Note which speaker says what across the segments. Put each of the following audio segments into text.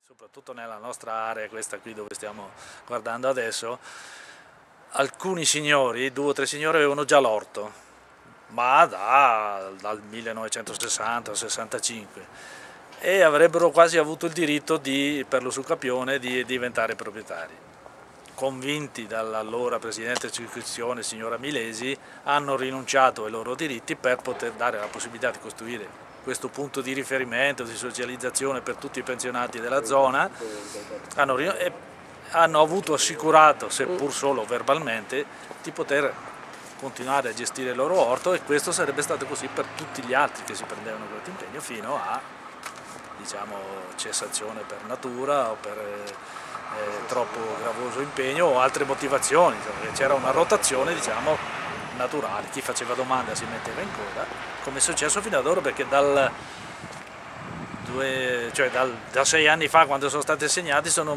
Speaker 1: Soprattutto nella nostra area, questa qui dove stiamo guardando adesso, alcuni signori, 2 o 3 signori avevano già l'orto, ma dal 1960-65 e avrebbero quasi avuto il diritto per lo Sucapione di diventare proprietari. Convinti dall'allora presidente di circoscrizione, signora Milesi, hanno rinunciato ai loro diritti per poter dare la possibilità di costruire questo punto di riferimento, di socializzazione per tutti i pensionati della zona. Hanno avuto assicurato, seppur solo verbalmente, di poter continuare a gestire il loro orto, e questo sarebbe stato così per tutti gli altri che si prendevano questo impegno fino a, diciamo, cessazione per natura o per troppo gravoso impegno o altre motivazioni. C'era una rotazione, diciamo, naturale, chi faceva domanda si metteva in coda, come è successo fino ad ora, perché da 6 anni fa, quando sono stati assegnati, sono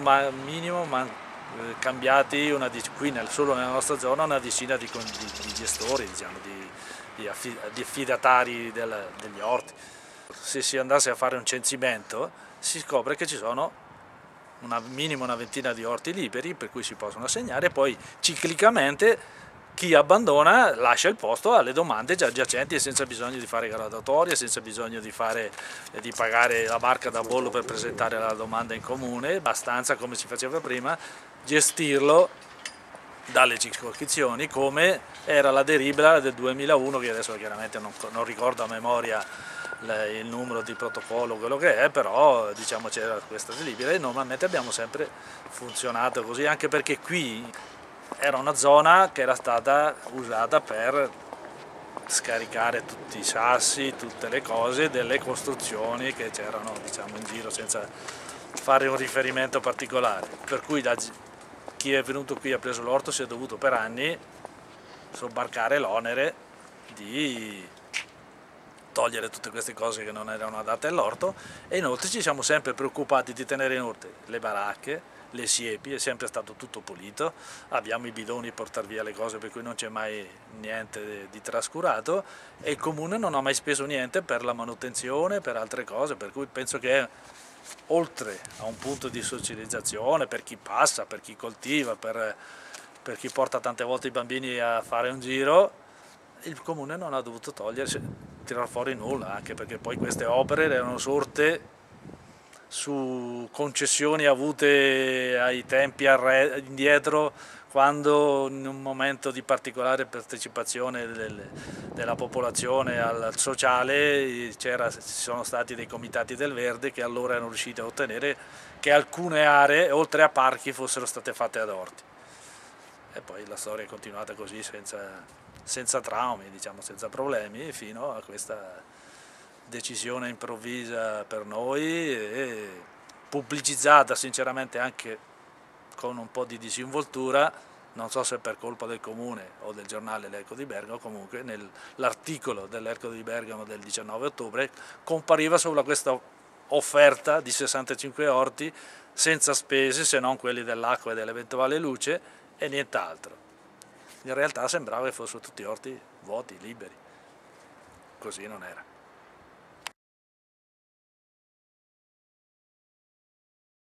Speaker 1: cambiati qui solo nella nostra zona una decina di gestori, diciamo, di affidatari degli orti. Se si andasse a fare un censimento si scopre che ci sono minimo una ventina di orti liberi per cui si possono assegnare, e poi ciclicamente chi abbandona lascia il posto alle domande già giacenti e senza bisogno di fare graduatorie, senza bisogno di pagare la barca da bollo per presentare la domanda in comune, abbastanza, come si faceva prima, gestirlo dalle circoscrizioni, come era la delibera del 2001, che adesso chiaramente non ricordo a memoria il numero di protocollo, quello che è, però diciamo c'era questa delibera e normalmente abbiamo sempre funzionato così, anche perché qui era una zona che era stata usata per scaricare tutti i sassi, tutte le cose delle costruzioni che c'erano, diciamo, in giro, senza fare un riferimento particolare, per cui chi è venuto qui e ha preso l'orto si è dovuto per anni sobbarcare l'onere di togliere tutte queste cose che non erano adatte all'orto, e inoltre ci siamo sempre preoccupati di tenere in ordine le baracche, le siepi, è sempre stato tutto pulito, abbiamo i bidoni per portare via le cose, per cui non c'è mai niente di trascurato, e il comune non ha mai speso niente per la manutenzione, per altre cose, per cui penso che oltre a un punto di socializzazione per chi passa, per chi coltiva, per chi porta tante volte i bambini a fare un giro, il comune non ha dovuto tirar fuori nulla, anche perché poi queste opere erano sorte su concessioni avute ai tempi indietro, quando in un momento di particolare partecipazione della popolazione al sociale ci sono stati dei comitati del verde che allora erano riusciti a ottenere che alcune aree, oltre a parchi, fossero state fatte ad orti. E poi la storia è continuata così, senza traumi, diciamo, senza problemi, fino a questa decisione improvvisa per noi e pubblicizzata sinceramente anche con un po' di disinvoltura, non so se per colpa del comune o del giornale L'Eco di Bergamo. Comunque nell'articolo dell'Eco di Bergamo del 19 ottobre compariva solo questa offerta di 65 orti senza spese, se non quelli dell'acqua e dell'eventuale luce, e nient'altro. In realtà sembrava che fossero tutti orti vuoti, liberi. Così non era.